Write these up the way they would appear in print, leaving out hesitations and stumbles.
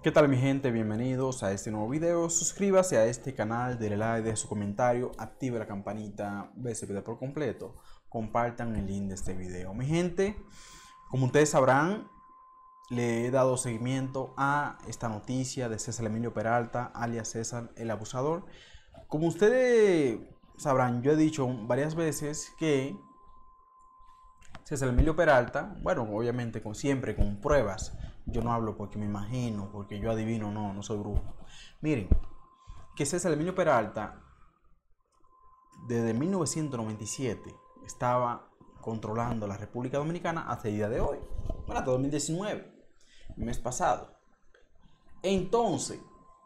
¿Qué tal mi gente? Bienvenidos a este nuevo video. Suscríbase a este canal, denle like, deje su comentario, active la campanita, ve ese video por completo, compartan el link de este video. Mi gente, como ustedes sabrán, le he dado seguimiento a esta noticia de César Emilio Peralta, alias César el Abusador. Como ustedes sabrán, yo he dicho varias veces que César Emilio Peralta, bueno, obviamente siempre con pruebas. Yo no hablo porque me imagino, porque yo adivino, no soy brujo. Miren, que César Emilio Peralta desde 1997 estaba controlando la República Dominicana hasta el día de hoy, bueno, hasta 2019, el mes pasado. Entonces,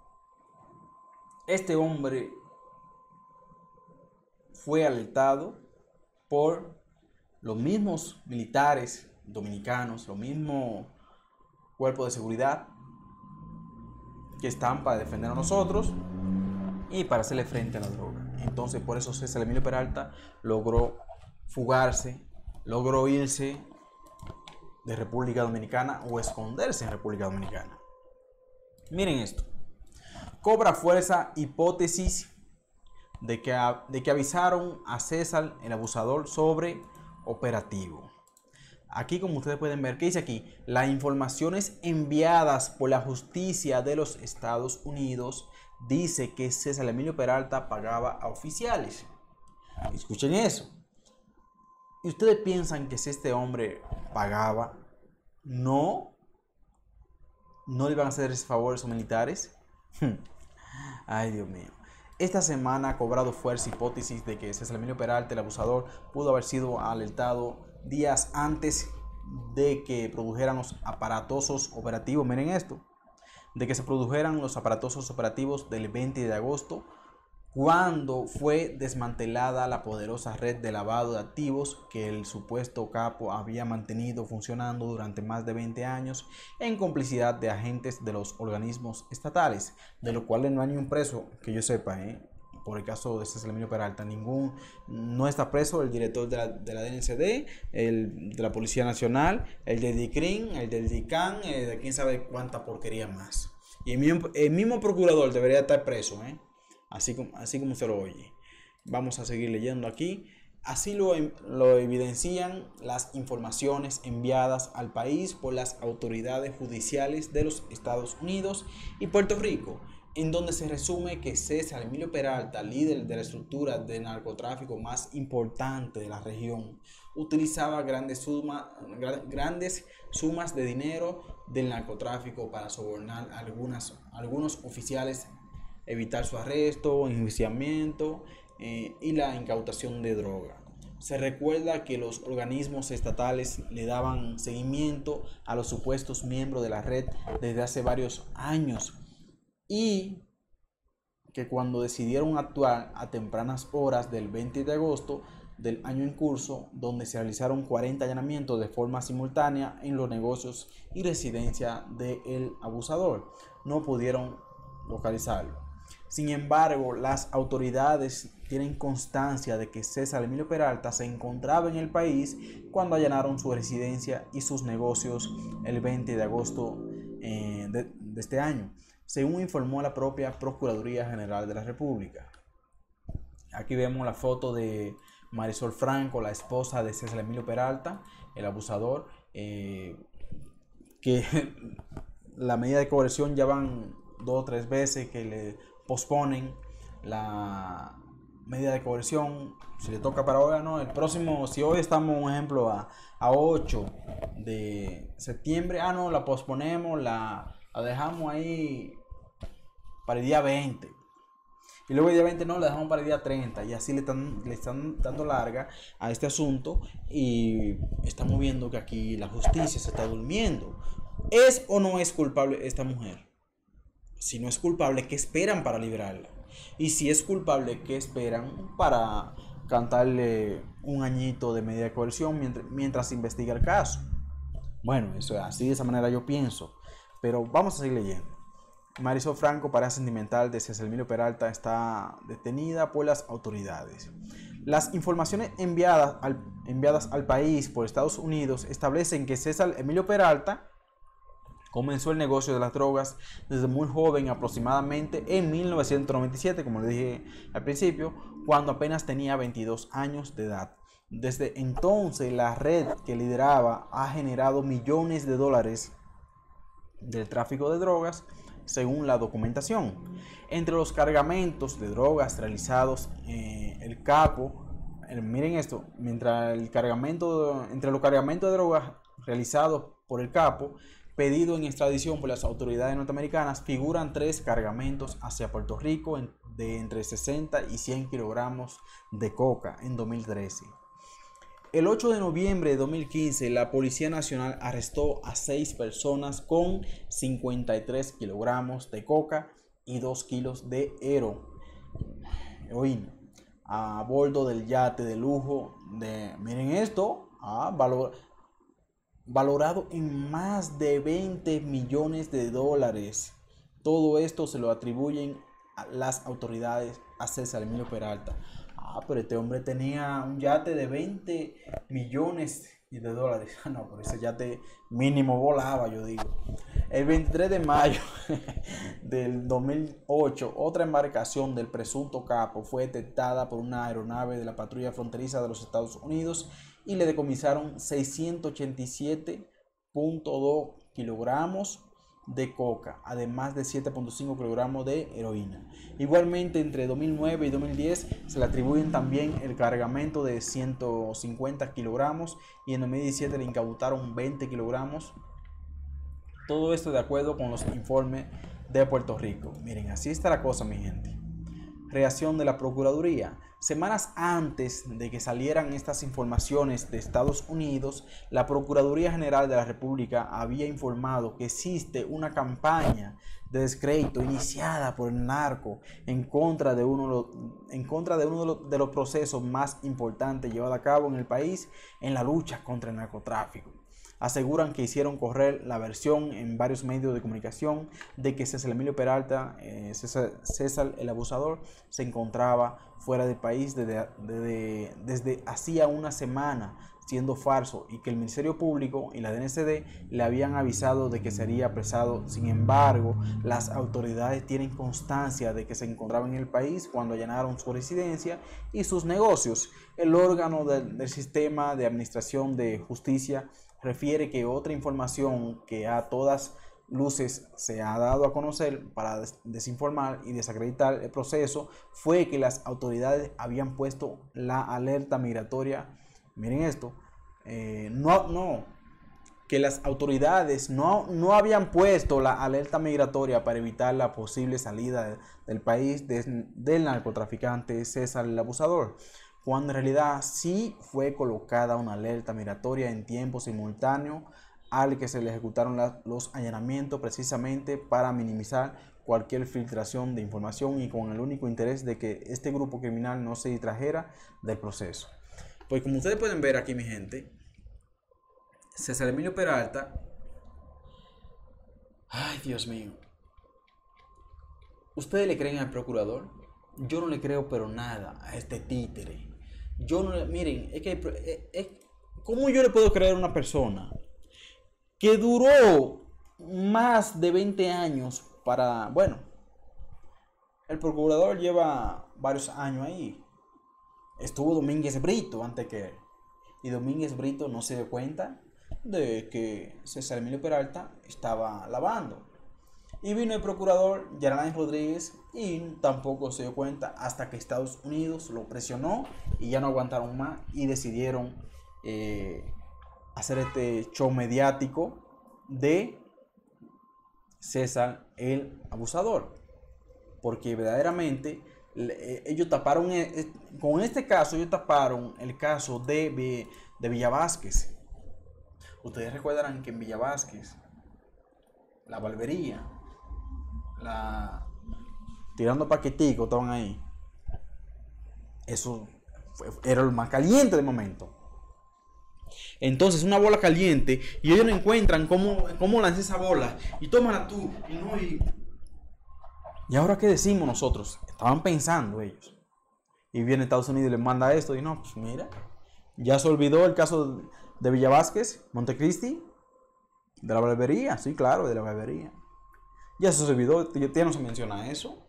este hombre fue alertado por los mismos militares dominicanos, los mismos cuerpos de seguridad que están para defender a nosotros y para hacerle frente a la droga. Entonces, por eso César Emilio Peralta logró fugarse, logró irse de República Dominicana o esconderse en República Dominicana. Miren esto. Cobra fuerza hipótesis de que avisaron a César el Abusador sobre operativo. Aquí, como ustedes pueden ver, ¿qué dice aquí? Las informaciones enviadas por la justicia de los Estados Unidos dice que César Emilio Peralta pagaba a oficiales. Escuchen eso. ¿Y ustedes piensan que si este hombre pagaba, no le iban a hacer ese favor a esos militares? Ay, Dios mío. Esta semana ha cobrado fuerza hipótesis de que César Emilio Peralta, el abusador, pudo haber sido alertado días antes de que produjeran los aparatosos operativos. Miren esto, de que se produjeran los aparatosos operativos del 20 de agosto, cuando fue desmantelada la poderosa red de lavado de activos que el supuesto capo había mantenido funcionando durante más de 20 años en complicidad de agentes de los organismos estatales, de los cuales no hay ni un preso que yo sepa, por el caso de César Emilio Peralta. No está preso el director de la DNCD, el de la Policía Nacional, el del DICRIN, el del DICAN, de quién sabe cuánta porquería más. Y el mismo procurador debería estar preso, así como se lo oye. Vamos a seguir leyendo aquí. Así lo evidencian las informaciones enviadas al país por las autoridades judiciales de los Estados Unidos y Puerto Rico, en donde se resume que César Emilio Peralta, líder de la estructura de narcotráfico más importante de la región, utilizaba grandes sumas de dinero del narcotráfico para sobornar a algunos oficiales, evitar su arresto, enjuiciamiento y la incautación de droga. Se recuerda que los organismos estatales le daban seguimiento a los supuestos miembros de la red desde hace varios años, y que cuando decidieron actuar a tempranas horas del 20 de agosto del año en curso, donde se realizaron 40 allanamientos de forma simultánea en los negocios y residencia del abusador, no pudieron localizarlo. Sin embargo, las autoridades tienen constancia de que César Emilio Peralta se encontraba en el país cuando allanaron su residencia y sus negocios el 20 de agosto de este año, según informó la propia Procuraduría General de la República. Aquí vemos la foto de Marisol Franco, la esposa de César Emilio Peralta, el abusador, que la medida de coerción ya van 2 o 3 veces que le posponen la medida de coerción. Si le toca para hoy, no, el próximo, si hoy estamos, un ejemplo, a 8 de septiembre, no, la posponemos, la dejamos ahí para el día 20. Y luego el día 20 no, la dejamos para el día 30. Y así le están dando larga a este asunto. Y estamos viendo que aquí la justicia se está durmiendo. ¿Es o no es culpable esta mujer? Si no es culpable, ¿qué esperan para liberarla? Y si es culpable, ¿qué esperan para cantarle un añito de medida de coerción mientras se investiga el caso? Bueno, eso es así, de esa manera yo pienso. Pero vamos a seguir leyendo. Marisol Franco, pareja sentimental de César Emilio Peralta, está detenida por las autoridades. Las informaciones enviadas al país por Estados Unidos establecen que César Emilio Peralta Comenzó el negocio de las drogas desde muy joven, aproximadamente en 1997, como le dije al principio, cuando apenas tenía 22 años de edad. Desde entonces, la red que lideraba ha generado millones de dólares del tráfico de drogas, según la documentación. Entre los cargamentos de drogas realizados, el capo, miren esto, entre los cargamentos de drogas realizados por el capo, pedido en extradición por las autoridades norteamericanas, figuran 3 cargamentos hacia Puerto Rico de entre 60 y 100 kilogramos de coca en 2013. El 8 de noviembre de 2015, la Policía Nacional arrestó a 6 personas con 53 kilogramos de coca y 2 kilos de heroína a bordo del yate de lujo miren esto, valorado en más de 20 millones de dólares. Todo esto se lo atribuyen a las autoridades a César Emilio Peralta. Pero este hombre tenía un yate de 20 millones de dólares. No, pero ese yate mínimo volaba, yo digo. El 23 de mayo del 2008, otra embarcación del presunto capo fue detectada por una aeronave de la patrulla fronteriza de los Estados Unidos y le decomisaron 687.2 kilogramos de coca, además de 7.5 kilogramos de heroína. Igualmente, entre 2009 y 2010 se le atribuyen también el cargamento de 150 kilogramos y en 2017 le incautaron 20 kilogramos. Todo esto de acuerdo con los informes de Puerto Rico. Miren, así está la cosa, mi gente. Reacción de la Procuraduría. Semanas antes de que salieran estas informaciones de Estados Unidos, la Procuraduría General de la República había informado que existe una campaña de descrédito iniciada por el narco en contra de uno de los procesos más importantes llevados a cabo en el país en la lucha contra el narcotráfico. Aseguran que hicieron correr la versión en varios medios de comunicación de que César Emilio Peralta, César el abusador, se encontraba fuera del país desde hacía una semana, siendo falso, y que el Ministerio Público y la DNCD le habían avisado de que sería apresado. Sin embargo, las autoridades tienen constancia de que se encontraba en el país cuando allanaron su residencia y sus negocios. El órgano del sistema de administración de justicia refiere que otra información que a todas luces se ha dado a conocer para desinformar y desacreditar el proceso fue que las autoridades habían puesto la alerta migratoria. Miren esto, que las autoridades no habían puesto la alerta migratoria para evitar la posible salida del país del narcotraficante César el Abusador, cuando en realidad sí fue colocada una alerta migratoria en tiempo simultáneo al que se le ejecutaron los allanamientos, precisamente para minimizar cualquier filtración de información y con el único interés de que este grupo criminal no se distrajera del proceso. Pues como ustedes pueden ver aquí, mi gente, César Emilio Peralta, ay Dios mío, ¿ustedes le creen al procurador? Yo no le creo pero nada a este títere. Yo no, miren, ¿cómo yo le puedo creer a una persona que duró más de 20 años para, bueno, el procurador lleva varios años ahí? Estuvo Domínguez Brito antes que él, y Domínguez Brito no se dio cuenta de que César Emilio Peralta estaba lavando. Y vino el procurador Yarlán Rodríguez y tampoco se dio cuenta hasta que Estados Unidos lo presionó y ya no aguantaron más y decidieron hacer este show mediático de César el Abusador. Porque verdaderamente ellos taparon, con este caso ellos taparon el caso de Villa Vázquez. Ustedes recuerdan que en Villa Vázquez, la barbería, tirando paquetico, estaban ahí. Eso era lo más caliente de momento. Entonces, una bola caliente, y ellos no encuentran cómo lanzar esa bola, y tómala tú, y ahora qué decimos nosotros. Estaban pensando ellos, y viene Estados Unidos y les manda esto, y no, pues mira, ya se olvidó el caso de Villa Vázquez, Montecristi, De la barbería, sí, claro, de la barbería. Ya se olvidó, ya no se menciona eso.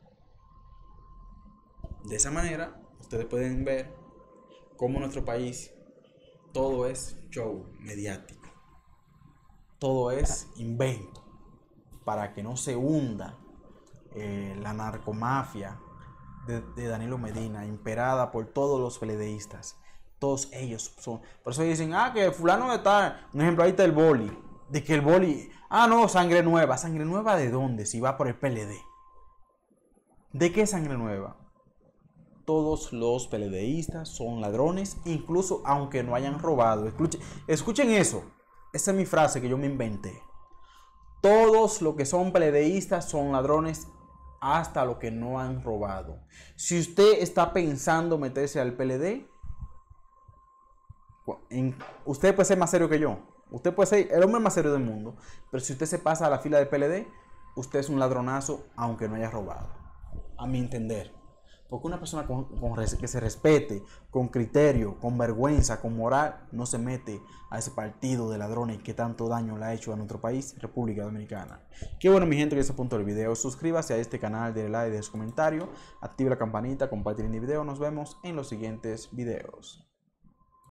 De esa manera, ustedes pueden ver cómo en nuestro país todo es show mediático. Todo es invento para que no se hunda la narcomafia de Danilo Medina, imperada por todos los peledeístas. Todos ellos son. Por eso dicen, que fulano de tal. Un ejemplo, ahí está el boli. De que el boli. No, sangre nueva. ¿Sangre nueva de dónde? Si va por el PLD. ¿De qué sangre nueva? Todos los peledeístas son ladrones, incluso aunque no hayan robado. Escuchen eso. Esa es mi frase que yo me inventé. Todos los que son peledeístas son ladrones hasta los que no han robado. Si usted está pensando meterse al PLD, usted puede ser más serio que yo. Usted puede ser el hombre más serio del mundo. Pero si usted se pasa a la fila del PLD, usted es un ladronazo aunque no haya robado. A mi entender. Porque una persona que se respete, con criterio, con vergüenza, con moral, no se mete a ese partido de ladrones que tanto daño le ha hecho a nuestro país, República Dominicana. Qué bueno, mi gente, que ese punto del video. Suscríbase a este canal, denle like, deje su comentario, active la campanita, compartir el video. Nos vemos en los siguientes videos.